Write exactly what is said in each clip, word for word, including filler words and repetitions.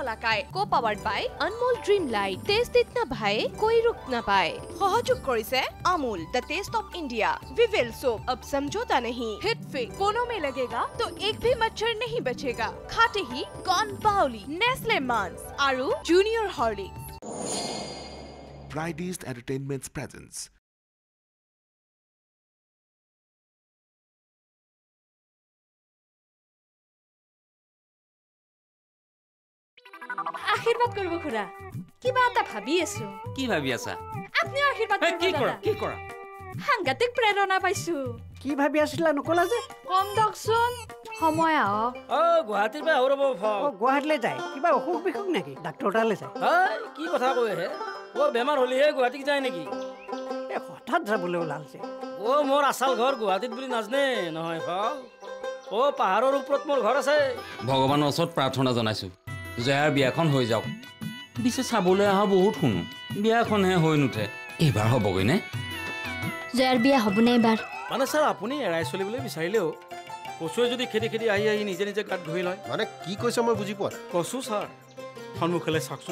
মালাকাই co powered by Anmol dream light taste इतना भाई कोई रुक ना पाए सहयोग কৰিছে Amul the taste of India Vivel soap अब समझौता नहीं हिट फिक कोनों में लगेगा तो एक भी मच्छर नहीं बचेगा खाते ही गॉन बाउली नेस्ले मांस आरु junior Horlicks Fridays Entertainment's presence. আশীৰ্বাদ কৰিব খুৰা কিবা এটা ভাবি আছো কি ভাবি আছা আপুনি আশীৰ্বাদ কৰিব কি কৰা কি কৰা সাংঘাতিক প্ৰেৰণা পাইছো কি ভাবি আছিলা নকলা যে কম দকচোন সময় আহক অ গুৱাহাটীৰ পৰা আউৰব ফক অ গুৱাহাটীলৈ যায় কিবা অসুখ বিসুখ নেকি ডাক্তৰ তালৈ যায় হাই কি কথা কয় হে ও বেমাৰ হলিহে গুৱাহাটীক যায় নেকি এ হঠাৎ যাবলৈ ওলালছে ও মোৰ আসাল ঘৰ গুৱাহাটীত বুলি নাজনে নহয় ফক ও পাহাৰৰ ওপৰত মোৰ ঘৰ আছে ভগৱানৰ ওচৰত প্ৰাৰ্থনা জনাইছো জয়াৰ বিয়াখন হৈ যাওক বিছে চাবলৈ অহা বহুত শুনো বিয়াখনহে হৈ নুঠে এইবাৰ হ'বগৈ নে জয়াৰ বিয়া হ'বনে এইবাৰ মানে ছাৰ আপুনি এৰাই চলিবলৈ বিচাৰিলেও কচুৱে যদি খেদি খেদি আহি আহি নিজে নিজে গাত ধুই লয় মানে কি কৈছে মই বুজি পোৱা কচু ছাৰ সন্মুখলৈ চাওকচোন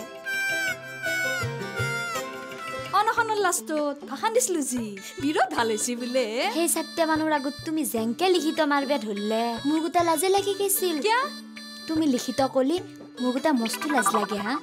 অনখনৰ লাষ্টত ভাষণ দিছিলো যি বিৰোধ ভাল হৈছে বোলে সেই চাকতে মানুহৰ আগত তুমি জেংকে লিখিত মাৰবে ধৰলে মোৰ গোটা লাজে লাগি গৈছিল কিয়া তুমি লিখিত কলি মোৰ গোটা মস্ত লাজ লাগে হা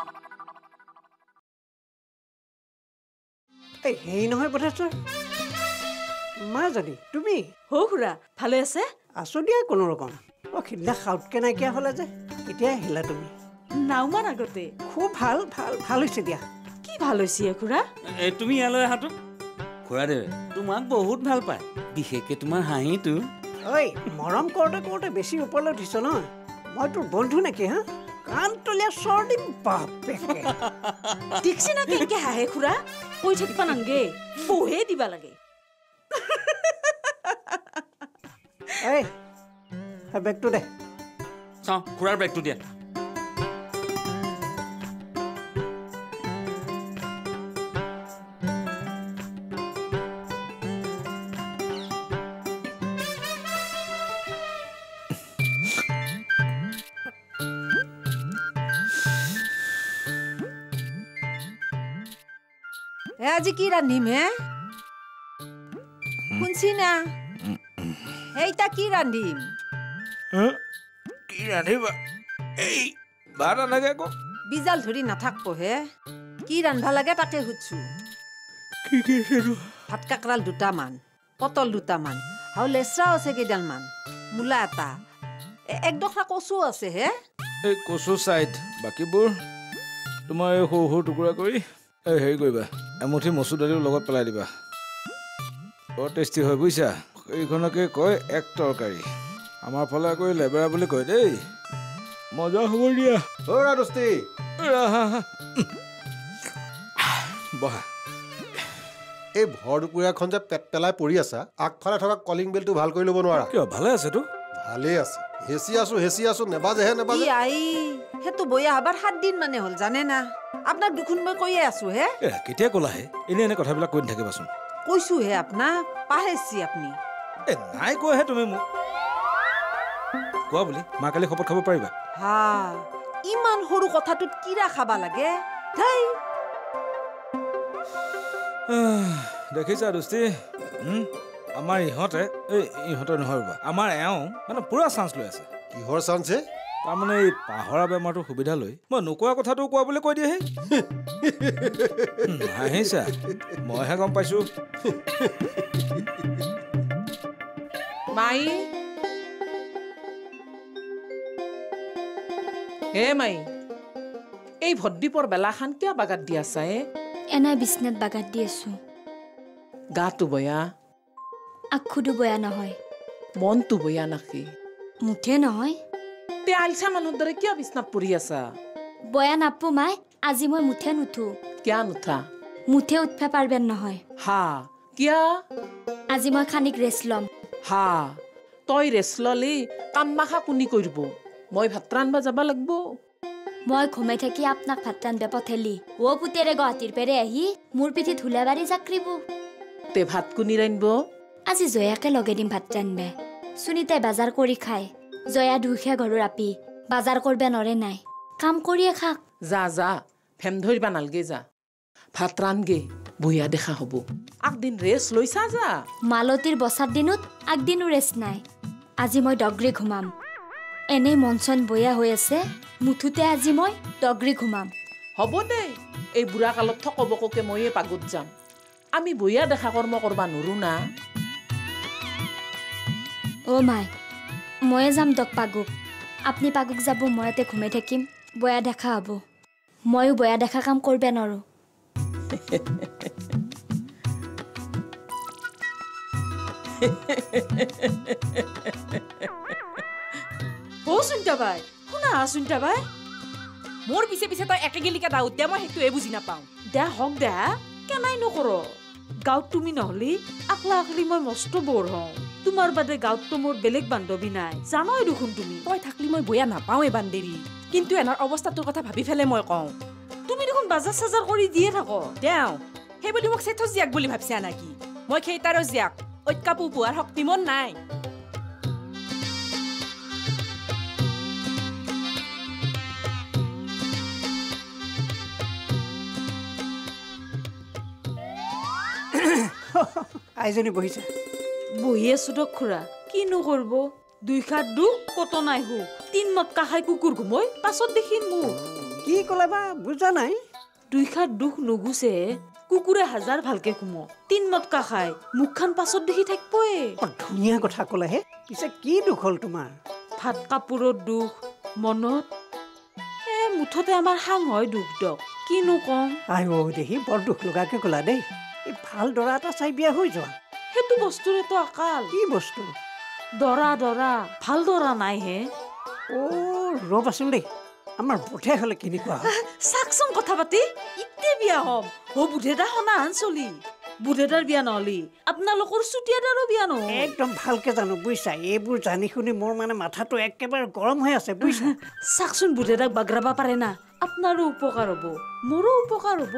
এই হেই নহয় পঠাছৰ মাজনী তুমি হো খুৰা ভালে আছে আছো দিয়া কোনো ৰকম অ সিদিনা খাউতকে নাইকিয়া হ'লা যে এতিয়া আহিলা তুমি নাওমান আগতে খুব ভাল ভাল ভাল হৈছে দিয়া কি ভাল হৈছে খুৰা এই তুমি ইয়ালৈ আহাতো খুৰা দেৱে তোমাক বহুত ভাল পায় বিশেষকৈ তোমাৰ হাঁহিটো ঐ মৰম কৰোঁতে কৰোঁতে বেছি ওপৰলৈ উঠিছ ন মই তোৰ বন্ধু নেকি হা কাণ তলীয়া চৰ দিম বাপেকে দেখছি না কেনেকে হাঁহে খুৰা কৈ থাকিব নাংগে বহে দিবা লাগে এই বেগটো দে চাওঁ খুৰাৰ বেগটো দিয়া আজি কি ৰান্ধিম হে শুনছি না এইটা কি ৰান্ধিম কি ৰান্ধিবা এই ভাত নালাগে আকৌ বিজাল ধৰি নাথাকব হে কি ৰান্ধবা লাগে তাকে সুধছো কি কি ভাত কাকৰাল দুটামান পটল দুটামান আৰু লেচৰা আছে কেইডালমান মূলা এটা একডোখৰা কচু আছে হে এই কচু চাইড বাকীবোৰ তোমাৰ এই সৰু সৰু টুকুৰা কৰি এই হেৰি কৰিবা এমুঠি মচুৰ দালিও লগত পেলাই দিবা বৰ টেষ্টি হয় বুজিছা এইখনকে কয় এক তৰকাৰী আমাৰ ফালে আকৌ লেবেৰা বুলি কয় দেই মজা হ'ব দিয়া অ ৰাদস্তি বহা এই ভৰ দুপৰীয়াখন যে পেট পেলাই পৰি আছা আগফালে থকা কলিং বেলটো ভাল কৰি ল'ব নোৱাৰা কিয় ভালে আছেতো ভালেই আছে হেঁচি আছো হেঁচি আছো নেবাজেহে নেবাজে আই সেইটো বয়া হবার সাত দিন মানে হ'ল জানে না আপোনাক দুখুন মই কৈয়ে আছো হে কেতিয়া ক'লাহে এনে এনে কথাবিলাক কৈ নাথাকিবাচোন কৈছো হে আপোনাক পাহেছি আপুনি এ নাই কোৱাহে তুমি মোক কোৱা বুলি মা কালি খবৰ খাব পাৰিবা হা ইমান সৰু কথাটোত কিৰা খাবা লাগে ধেই দেখিছা দোস্তি আমাৰ ইহঁতে এই ইহঁতে নহয় ৰ'বা আমাৰ এওঁ মানে পুৰা চান্স লৈ আছে কিহৰ চান্সে তাৰমানে এই পাহৰা বেমাৰটো সুবিধা লৈ মই নোকোৱা কথাটো কোৱা বুলি কৈ দিয়েহে হাঁহিছা মইহে গম পাইছো মাই হে মাই এই ভদ্দীপৰ বেলাখান কিয় বাগাত দি আছা এ এনাই বিছনাত বাগাত দি আছো গাটো বয়া আখুটো বয়া নহয় মনটো বয়া নাকি মুঠে নহয় তে আলচা মানুহৰ দৰে কিয় বিছনাত পৰি আছা বয়া নাপো মাই আজি মই মুঠে নুঠো কিয় নুঠা মুঠে উঠবা পাৰবেন নহয় হা কিয় আজি মই খানিক ৰেষ্ট ল'ম হা তই ৰেষ্ট ল'লি কাম মাখা কোনি কৰিব মই ভাত ৰান্ধবা যাব লাগিব মই ঘুমাই থাকি আপোনাক ভাত ৰান্ধবা পঠালি ও পুতেৰে গুৱাহাটীৰ পেৰে আহি মোৰ পিঠিত হুলাবাৰী জাকৰিব তে ভাত কোনি ৰান্ধব আজি জয়াকে লগে দিম ভাত ৰান্ধবে সুনিতাই বাজাৰ কৰি খায় জয়া দুখীয়া ঘৰৰ আপি বাজাৰ কৰবে নৰে নাই কাম কৰিয়ে খাক যা যা ফেম ধৰিবা নালগে যা ভাত ৰানগে বহিয়া দেখা হ'ব আগদিন ৰেষ্ট লৈছা যা মালতীৰ বছাৰ দিনত আগদিনো ৰেষ্ট নাই আজি মই ডগৰি ঘুমাম এনেই মন চন বয়া হৈ আছে মুঠুতে আজি মই ডগৰি ঘুমাম হ'ব দে এই বুঢ়া কালত থকবককে ময়ে পাগত যাম আমি বহিয়া দেখা কৰ্ম কৰবা নৰো না অ' মাই ময়ে যাম দক পাগুক আপুনি পাগুক যাব ময়তে ঘুমাই থাকিম বয়া দেখা হ'ব ময়ো বয়া দেখা কাম কৰবে নৰো অ সুনিতা বাই শুনা সুনিতা বাই মোৰ পিছে পিছে তই একে গেলিকা দাউত দে মই সেইটোৱে বুজি নাপাওঁ দে হওক দে কেনাই নকৰ গাঁৱত তুমি নহলি আকলা আকলি মই মস্ত বৰ হওঁ তোমাৰ বাদে গাঁৱততো মোৰ বেলেগ বান্ধৱী নাই জানই দেখোন তুমি তই থাকলি মই বয়া নাপাওঁ এই বান্দেৰি কিন্তু এনাৰ অৱস্থাটোৰ কথা ভাবি ফেলে মই কওঁ তুমি দেখোন বাজাৰ চাজাৰ কৰি দিয়ে থাক দেও সেই বুলি মোক চেথ জীয়াক বুলি ভাবছা নেকি মই খেইতাৰো জীয়াক ঐতকাপু পোৱাৰ শক্তি মন নাই আইজনী বহিছে বহি আছো দক খুৰা কিনো কৰব দুই খাত দুখ কত নাই হু তিন মটকা খাই কুকুৰ ঘুমৈ পাছত দেখিন মোক কি ক'লে বা বুজা নাই দুই খাত দুখ নুগুছে কুকুৰে হাজাৰ ভালকে ঘুম তিন মটকা খাই মুখখান পাছত দেখি থাকিবই ধুনীয়া কথা ক'লেহে পিছে কি দুখ হ'ল তোমাৰ ভাত কাপোৰত দুখ মনত এ মুঠতে আমাৰ সাং হয় দুখ দক কিনো কম আই অ দেহি বৰ দুখ লগাকে ক'লা দেই এই ভাল দৰা এটা চাই বিয়া হৈ যোৱা সেইটো বস্তুৰেতো আকাল কি বস্তু দৰা দৰা ভাল দৰা নাই হে অ ৰ'বাচোন দেই আমাৰ বুধে হ'লে কেনেকুৱা চাকচোন কথা পাতি ইতে বিয়া হম হ বুধেদা সনাহান চলি বুধেদাৰ বিয়া নহলি আপোনালোকৰ চুতীয়াদাৰো বিয়া নহয় একদম ভালকে জানো বুজিছা এইবোৰ জানি শুনি মোৰ মানে মাথাটো একেবাৰে গৰম হৈ আছে বুজিছা চাকচোন বুধেদাক বাগৰাব পাৰে না আপোনাৰো উপকাৰ হ'ব মোৰো উপকাৰ হ'ব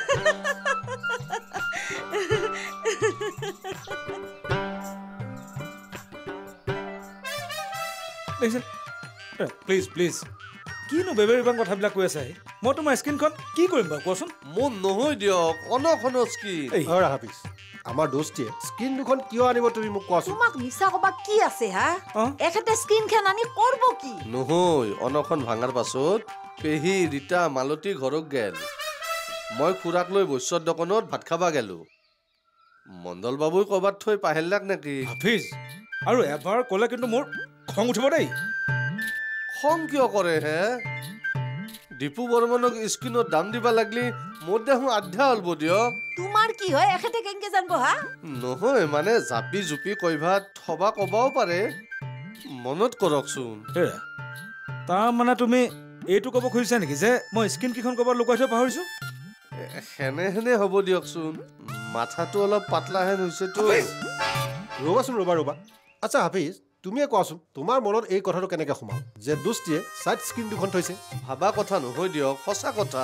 প্লিজ প্লিজ কিনো বেবেৰ ইমান কথাবিলাক কৈ আছে মই তোমাৰ স্ক্ৰীনখন কি কৰিম বাৰু কোৱাচোন মন নহয় দিয়ক অনখনৰ স্ক্ৰীন হয় হাফিজ আমাৰ দোস্তিয়ে স্ক্ৰীন দুখন কিয় আনিব তুমি মোক কোৱাচোন তোমাক মিছা কবা কি আছে হা এখেতে স্ক্ৰীন খান আনি কৰব কি নহয় অনখন ভাঙাৰ পাছত পেহী ৰীতা মালতী ঘৰক গেল মই খুৰাক লৈ বৈশ্যৰ দোকানত ভাত খাবা গেলো মণ্ডল বাবুই ক'ৰবাত থৈ পাহেলাক নেকি হাফিজ আৰু এবাৰ ক'লে কিন্তু মোৰ খং উঠিব দেই খং কিয় কৰে হে দীপু বৰ্মনক স্ক্ৰীনত দাম দিবা লাগলি মোৰ দেখোন আধ্যা অলব দিয়ক তোমাৰ কি হয় এখেতে কেনেকে জানব হা নহয় মানে জাপি জুপি কইভা থবা কবাও পাৰে মনত কৰকচোন তাৰ মানে তুমি এইটো ক'ব খুজিছা নেকি যে মই স্ক্ৰীন কেইখন ক'ৰবাত লুকুৱাই থৈ পাহৰিছো হেনে হেনে হ'ব দিয়কচোন মাথাটো অলপ পাতলা হেন হৈছেতো ৰ'বাচোন ৰ'বা ৰ'বা আচ্ছা হাফিজ তুমিয়ে কোৱাচোন তোমাৰ মনত এই কথাটো কেনেকৈ সোমাল যে দোস্তিয়ে চাইড স্ক্ৰীন দুখন থৈছে ভাবা কথা নহয় দিয়ক সঁচা কথা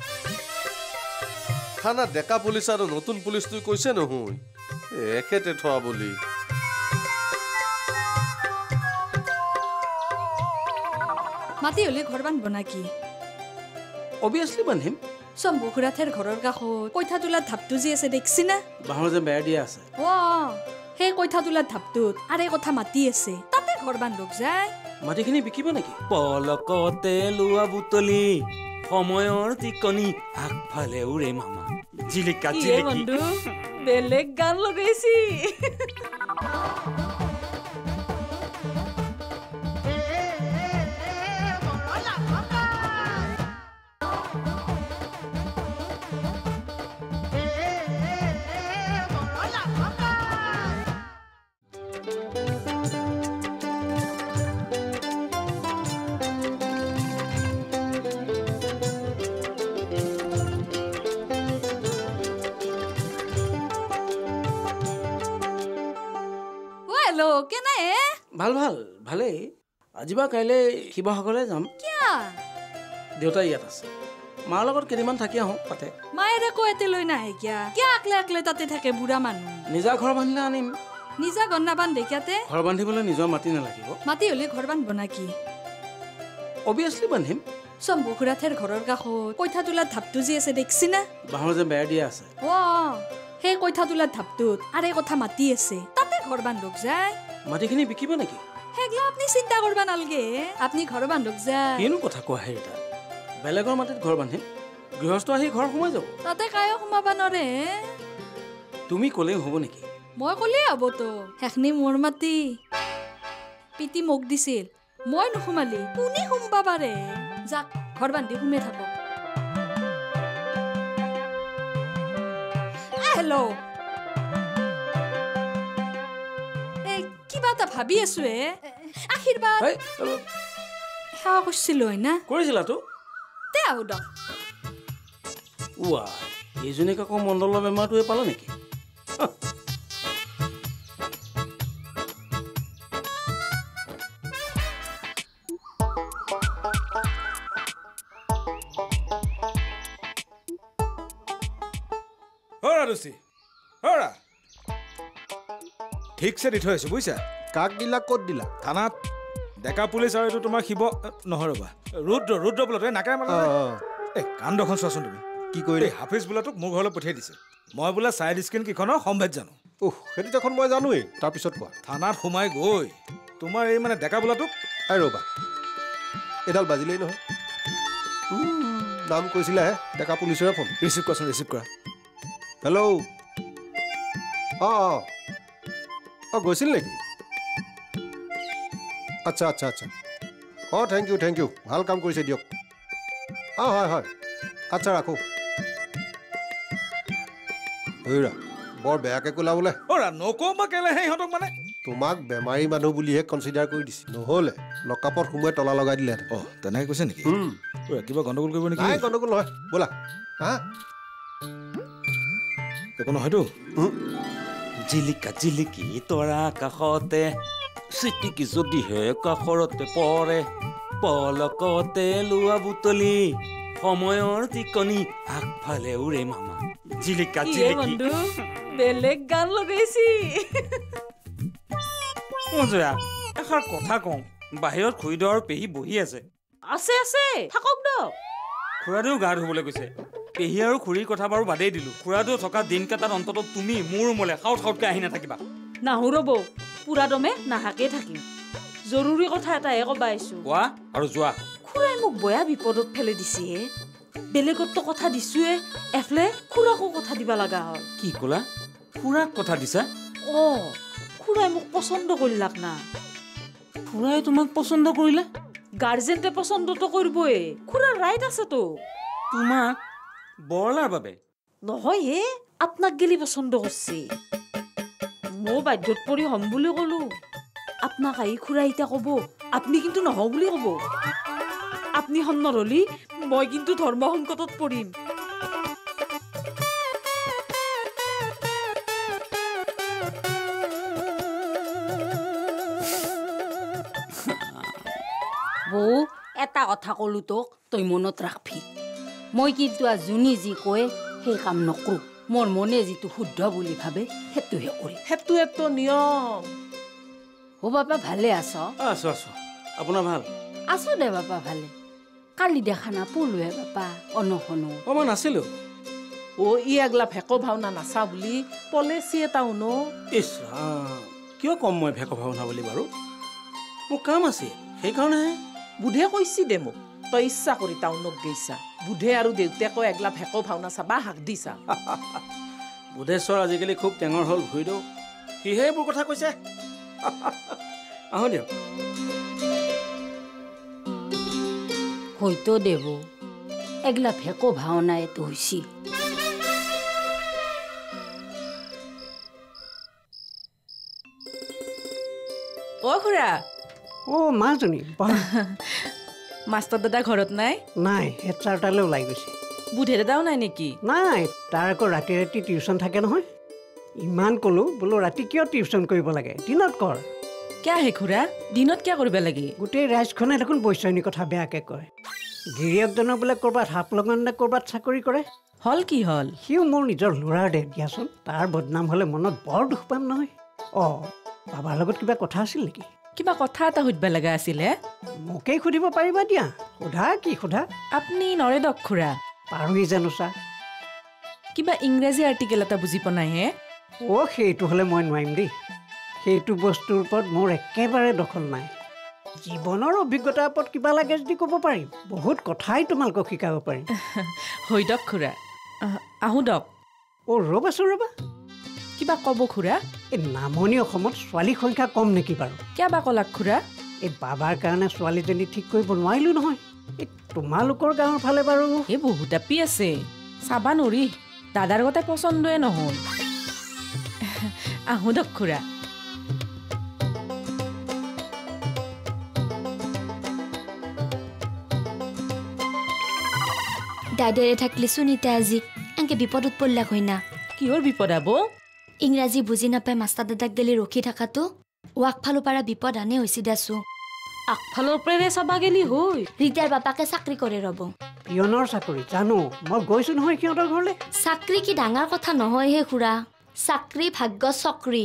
থানা ডেকা পুলিচ আৰু নতুন পুলিচটোই কৈছে নহয় এখেতে থোৱা বুলি মাতি হলে ঘৰ বান্ধব নাকি অবিয়াছলি বান্ধিম চম্বু খুৰাথেৰ ঘৰৰ কাষত কৈঠা তোলাৰ ধাপটো যি আছে দেখছি না বাঁহৰ যে বেৰ দিয়া আছে অ সেই কৈঠা তোলাৰ ধাপটোত আৰু কথা মাতি আছে তাতে ঘৰ বান্ধক যায় মাটিখিনি বিকিব নেকি পলকতে লোৱা বুটলি সময়ৰ টিকনি আগফালে উৰে মামা জিলিকা জিলিকি বন্ধু বেলেগ গান লগাইছি ভাল ভাল ভালেই আজি বা কাইলৈ শিৱসাগৰলৈ যাম দেউতা ইয়াত আছে মাৰ লগত কেইদিনমান থাকি আহোঁ তাতে মায়েৰে আকৌ এতে লৈ নাহে কিয়া কিয়া আকলে আকলে তাতে থাকে বুঢ়া মানুহ নিজা ঘৰ বান্ধিলে আনিম নিজা ঘৰ নাবান্ধে কিয়াতে ঘৰ বান্ধিবলৈ নিজৰ মাটি নালাগিব মাটি হলে ঘৰ বান্ধব নাকি অবিয়াছলি বান্ধিম চম্বু খুৰাথেৰ ঘৰৰ কাষত কৈঠা তোলাৰ ধাপটো যি আছে দেখছি না বাঁহৰ যে বেৰ দিয়া আছে অ সেই কৈঠা তোলাৰ ধাপটোত আৰে কথা মাতি আছে তাতে ঘৰ বান্ধক যায় মাটিখিনি বিকিব নেকি হেগলা আপুনি চিন্তা কৰবা নালগে আপুনি ঘৰ বান্ধক যায় কিনো কথা কোৱা হে এটা বেলেগৰ মাটিত ঘৰ বান্ধিম গৃহস্থ আহি ঘৰ সোমাই যাব তাতে কায়ো সোমাবা নৰে তুমি ক'লেই হ'ব নেকি মই ক'লেই হ'বতো সেইখিনি মোৰ মাটি পিতি মোক দিছিল মই নোসোমালি কোনে সোমবা পাৰে যাক ঘৰ বান্ধি সোমাই থাকক হেল্ল' এই কিবা এটা ভাবি আছো এ আশীৰ্বাদ সেৱা কৰিছিলো হয় না কৰিছিলা তো তে আহো দক ৱা এইজনীক আকৌ মণ্ডলৰ বেমাৰটোৱে পালা নেকি ঠিকছে দি থৈ আছো বুজিছা কাক দিলা ক'ত দিলা থানাত ডেকা পুলিচ আৰু এইটো তোমাৰ শিৱ নহয় ৰ'বা ৰুদ্ৰ ৰুদ্ৰ বোলা তই নাকাৰে মানে এই কাণ দখন চোৱাচোন তুমি কি কৰিলে হাফিজ বোলাটোক মোৰ ঘৰলৈ পঠিয়াই দিছে মই বোলে চাইড স্ক্ৰীণ কেইখনৰ সম্ভেদ জানো ওহ সেইটো দেখোন মই জানোৱেই তাৰপিছত কোৱা থানাত সোমাই গৈ তোমাৰ এই মানে ডেকা বোলাটোক এই ৰ'বা এডাল বাজিলেই নহয় নাম কৈছিলাহে ডেকা পুলিচৰে ফোন ৰিচিভ কৰাচোন ৰিচিভ কৰা হেল্ল' অঁ অঁ অঁ গৈছিল নেকি আচ্ছা আচ্ছা আচ্ছা অঁ থেংক ইউ থেংক ইউ ভাল কাম কৰিছে দিয়ক অঁ হয় হয় আচ্ছা ৰাখোঁ ঐৰা বৰ বেয়াকৈ ক'লা বোলে নকওঁ বা কেলেহে ইহঁতক মানে তোমাক বেমাৰী মানুহ বুলিহে কনচিডাৰ কৰি দিছে নহ'লে লকআপত সোমোৱাই তলা লগাই দিলে অঁ তেনেকৈ কৈছে নেকি কিবা গণ্ডগোল কৰিব নেকি নাই গণ্ডগোল নহয় ব'লা হা একো নহয়তো জিলিকা জিলিকি তৰা কাষতে চিটিকি যদিহে কাষৰতে পৰে পলকতে লোৱা বুটলি সময়ৰ টিকনি আগফালে উৰে মামা জিলিকা জিলিকি বেলেগ গান লগাইছি মজয়া এষাৰ কথা কওঁ বাহিৰত খুৰীদেউ আৰু পেহী বহি আছে আছে আছে থাকক দক খুৰাদেউ গা ধুবলৈ গৈছে পেহী আৰু খুৰীৰ কথা বাৰু বাদেই দিলো খুৰাদেউ থকা দিনকেইটাত অন্তত তুমি মোৰ ৰুমলৈ খাউট খাউটকৈ আহি নাথাকিবা নাহো ৰ'ব পুৰা দমে নাহাকে থাকিম জৰুৰী কথা এটাহে ক'বা আহিছো কোৱা আৰু যোৱা খুৰাই মোক বয়া বিপদত ফেলে দিছে বেলেগতো কথা দিছোৱে এফলে খুৰাকো কথা দিবা লগা হ'ল কি ক'লা খুৰাক কথা দিছা অ খুৰাই মোক পচন্দ কৰিলাক না খুৰাই তোমাক পচন্দ কৰিলে গাৰ্জেণ্টে পচন্দটো কৰিবই খুৰাৰ ৰাইট আছেতো তোমাক বৰলাৰ বাবে নহয় হে আপোনাক গেলি পচন্দ কৰছি মই বাধ্যত পৰি হ'ম বুলি ক'লো আপোনাক আহি খুৰাই এতিয়া ক'ব আপুনি কিন্তু নহওঁ বুলি ক'ব আপুনি সন্নৰ হলি মই কিন্তু ধৰ্ম সংকটত পৰিম বৌ এটা কথা ক'লো তোক তই মনত ৰাখবি মই কিন্তু যোনী যি কয় সেই কাম নকৰো মোৰ মনে যিটো শুদ্ধ বুলি ভাবে সেইটোহে কৰিম সেইটোৱেতো নিয়ম অ বাবা ভালে আছ আছো আছো আপোনাৰ ভাল আছো দে বাবা ভালে কালি দেখা নাপলোৱে বাবা অনশনো অ মই নাছিলো অ ই আগলা ভেকো ভাওনা নাচা বুলি পলিচি এটা উনো ইছ কিয় কম মই ভেকো ভাওনা বুলি বাৰু মোৰ কাম আছিল সেইকাৰণেহে বুধে কৈছি দে মোক তই ইচ্ছা কৰি টাউনক গৈছা বুধে আৰু দেউতাকো এগলা ভেকো ভাওনা চাবা হাক দিছা বুধেশ্বৰ আজিকালি খুব টেঙৰ হ'ল ভুইদেউ সিহে এইবোৰ কথা কৈছে আহো দিয়ক হয়তো দেব এগলা ভেকো ভাওনা এইটো হৈছিল অ খুৰা অ মাজনী মাষ্টৰ দাদা ঘৰত নাই নাই হেডচাৰ তালৈ ওলাই গৈছে বুধে দাদাও নাই নেকি নাই তাৰ আকৌ ৰাতি ৰাতি টিউশ্যন থাকে নহয় ইমান ক'লো বোলো ৰাতি কিয় টিউশ্যন কৰিব লাগে দিনত কৰ কিয় হে খুৰা দিনত কিয় কৰিব লাগে গোটেই ৰাইজখনে দেখোন বৈচয়নী কথা বেয়াকৈ কয় গিৰিয়েকজনৰ বোলে ক'ৰবাত হাপ লগন নে ক'ৰবাত চাকৰি কৰে হল কি হল সিও মোৰ নিজৰ ল'ৰাৰ দে দিয়াচোন তাৰ বদনাম হ'লে মনত বৰ দুখ পাম নহয় অ বাবাৰ লগত কিবা কথা আছিল নেকি কিবা কথা এটা সুধিব লগা আছিলে মোকেই সুধিব পাৰিবা দিয়া সোধা কি সোধা আপুনি নৰে দক খুৰা পাৰোঁ জানো চা কিবা ইংৰাজী আৰ্টিকেল এটা বুজি পোৱা নাই হে অ' সেইটো হ'লে মই নোৱাৰিম দেই সেইটো বস্তুৰ ওপৰত মোৰ একেবাৰে দখল নাই জীৱনৰ অভিজ্ঞতাৰ ওপৰত কিবা লাগে যদি ক'ব পাৰিম বহুত কথাই তোমালোকক শিকাব পাৰিম হৈ দক খুৰা আহোঁ দক অ' ৰ'বাচোন ৰ'বা কিবা ক'ব খুৰা এই নামনি অসমত ছোৱালীৰ সংখ্যা কম নেকি বাৰু কিয় বা ক'লাক খুৰা এই বাবাৰ কাৰণে ছোৱালীজনী ঠিক কৰিব নোৱাৰিলোঁ নহয় এই তোমালোকৰ গাঁৱৰ ফালে বাৰু এই বহুত আপি আছে চাবা নৰি দাদাৰ গতে পচন্দই নহ'ল আহোঁ দক খুৰা দাইদেৰে থাকলি সুনীতা আজি এনকে বিপদত পড়লাক হয় না কিহৰ বিপদ আব ইংৰাজী বুজি নাপায় মাষ্টাৰ দাদাক গেলি ৰখি থাকাটো ওৱাকফালৰ পৰা বিপদ আনে হৈছে দাছো আগফালৰ পৰে চাবা গেলি হৈ ৰিতাৰ বাপাকে চাকৰি কৰে ৰব পিয়নৰ চাকৰি জানো মই গৈছো নহয় সিহঁতৰ ঘৰলে চাকৰি কি ডাঙৰ কথা নহয় হে খুৰা চাকৰি ভাগ্য চক্ৰী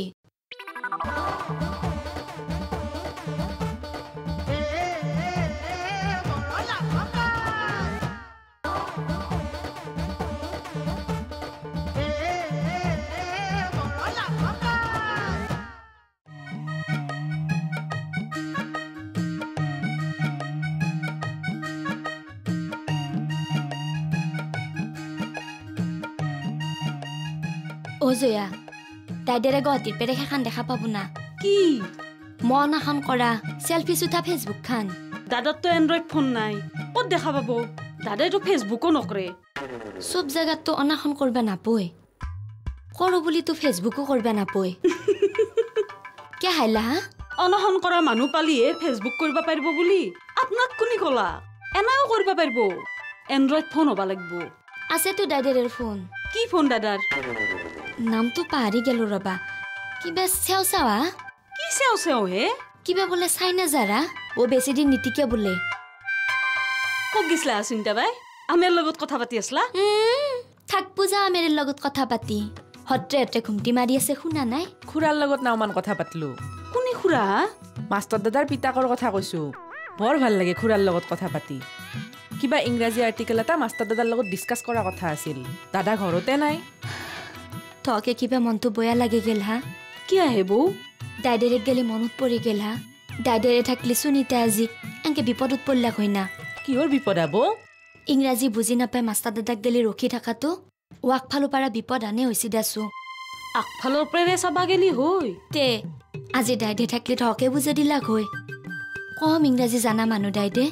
অ জয়া দাইদেৰে গুৱাহাটীৰ পেৰে সেইখন দেখা পাব না কি মন এখন কৰা চেলফি চুঠা ফেচবুক খান দাদাৰতো এণ্ড্ৰইড ফোন নাই ক'ত দেখা পাব দাদাইতো ফেচবুকো নকৰে চব জেগাততো অনাখন কৰবা নাপয় কৰো বুলিতো ফেচবুকো কৰবা নাপয় কে হাইলা হা অনাখন কৰা মানুহ পালিয়ে ফেচবুক কৰিব পাৰিব বুলি আপোনাক কোনি ক'লা এনাও কৰিব পাৰিব এণ্ড্ৰইড ফোন হ'ব লাগিব আছেতো দাইদেৰৰ ফোন কি ফোন দাদাৰ নামটো পাহৰি গেলো ৰবা কিবা চেও চাৱা কি চেও চেও হে কিবা বোলে চাইনা যাৰা ও বেছি দিন নীতিকে বোলে ক'ত গিছলা চিন্তা বাই আমেৰ লগত কথা পাতি আসলা থাক পূজা আমেৰ লগত কথা পাতি হত্ৰে হত্ৰে ঘুমটি মাৰি আছে শুনা নাই খুৰাৰ লগত নাওমান কথা পাতলো কোনি খুৰা মাষ্টাৰ দাদাৰ পিতাকৰ কথা কৈছো বৰ ভাল লাগে খুৰাৰ লগত কথা পাতি কিবা ইংৰাজী আৰ্টিকেল এটা মাষ্টাৰ দাদাৰ লগত ডিছকাছ কৰা কথা আছিল দাদা ঘৰতে নাই তকে কিবা মনটো বয়া লাগি গেল হা কি আহে বৌ দাইদেৰে গেলি মনত পৰি গেল হা দাইদেৰে থাকলি সুনীতা আজি এনকে বিপদত পড়লাক হয় না কিহৰ বিপদ আব ইংৰাজী বুজি নাপায় মাষ্টাৰ দাদাক গেলি ৰখি থাকাটো ওৱাকফালৰ পৰা বিপদ আনে হৈছে দাছো আগফালৰ পৰে চাবা গেলি হৈ তে আজি দাইদে থাকলি থকে বুজে দিলাক হৈ কম ইংৰাজী জানা মানুহ দাইদে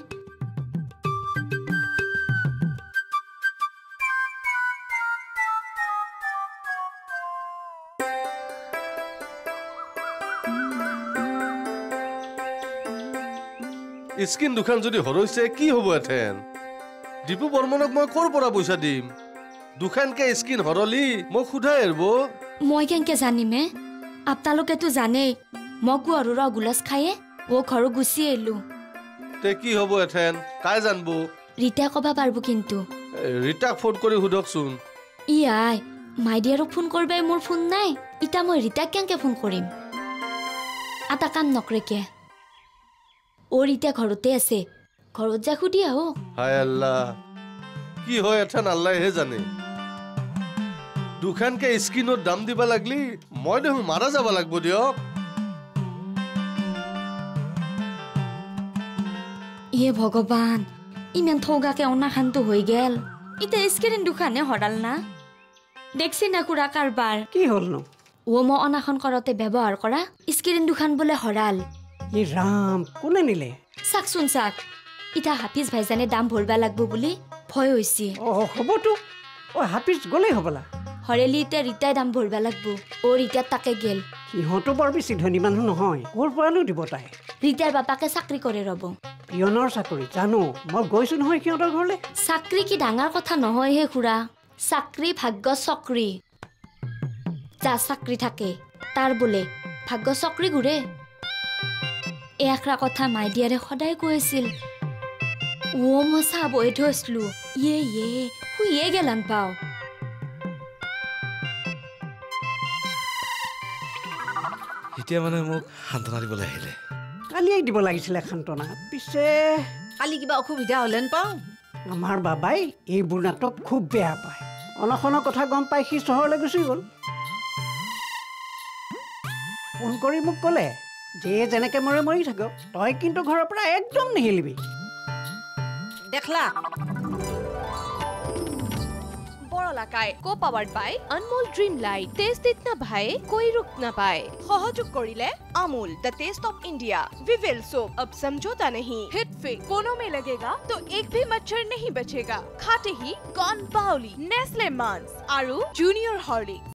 স্কিন দুখান যদি হৰৈছে কি হ'ব এথেন দীপু বৰ্মনক মই ক'ৰ পৰা পইচা দিম দুখানকে স্কিন হৰলি মোক সোধাই এৰব মই কেনকে জানিমে আপোনালোকেতো জানেই মই গুৱাৰৰ গুলাছ খায়ে ও ঘৰ গুচি আহিলো তে কি হ'ব এথেন কাই জানব ৰীতা কবা পাৰব কিন্তু ৰীতাক ফোন কৰি সোধকচোন ই আই মাইডিয়াৰক ফোন কৰবাই মোৰ ফোন নাই ইটা মই ৰীতাক কেনকে ফোন কৰিম এটা কাম নকৰে কে ও ৰীতা ঘৰতে আছে ঘৰত যা সুধি আহো হায় আল্লাহ কি হয় এথেন আল্লাহে জানে দুখানকে স্কিনত দাম দিবা লাগলি মই দেখোন মাৰা যাব লাগব দিয়ক ইয়ে ভগৱান ইমান থৌগাকে অনাখানটো হৈ গেল ইটা স্ক্ৰীন দুখানে হৰাল না দেখছি না খুৰা কাৰবাৰ কি হ'ল নো ও মই অনাখন কৰতে ব্যৱহাৰ কৰা স্ক্ৰীন দুখান বোলে হৰাল ই ৰাম কোনে নিলে চাকচোন চাক ইটা হাফিজ ভাইজানে দাম ভৰবা লাগব বুলি ভয় হৈছে অ হ'বতো অ হাফিজ গলেই হ'বলা হৰেলি ইটা ৰীতাই দাম ভৰবা লাগব ও ৰীতা তাকে গেল সিহঁতো বৰ বেছি ধনী মানুহ নহয় ক'ৰ পৰানো দিব তাই ৰীতাৰ বাপাকে চাকৰি কৰে ৰব পিয়নৰ চাকৰি জানো মই গৈছো নহয় সিহঁতৰ ঘৰলে চাকৰি কি ডাঙৰ কথা নহয় হে খুৰা চাকৰি ভাগ্য চক্ৰী যা চাকৰি থাকে তাৰ বোলে ভাগ্য চক্ৰী ঘূৰে এই আখৰা কথা মাইডিয়াৰে সদায় কৈ আছিল ও মই চাহ বহি থৈছিলো ইয়ে ইয়ে শুইয়ে গেলান পাও এতিয়া মানে মোক সান্তনা দিবলৈ আহিলে কালিয়েই দিব লাগিছিলে সান্তনা পিছে কালি কিবা অসুবিধা হ'লেন পাওঁ আমাৰ বাবাই এইবোৰ নাটক খুব বেয়া পায় অনশনৰ কথা গম পাই সি চহৰলৈ গুচি গ'ল ফোন কৰি মোক ক'লে যে যেনেকে মৰে মৰি থাকক তই কিন্তু ঘৰৰ পৰা একদম নিহিলিবি দেখলা বড়লাকাই co powered by Anmol dream light taste ইতনা ভাই कोई रुक ना पाए সহযোগ কৰিলে Amul the taste of India Vivel soap अब समझौता नहीं हिट फिक कोनों में लगेगा तो एक भी मच्छर नहीं बचेगा खाते ही कॉर्न बाउली नेस्ले मांस आरु जूनियर हॉर्लिक्स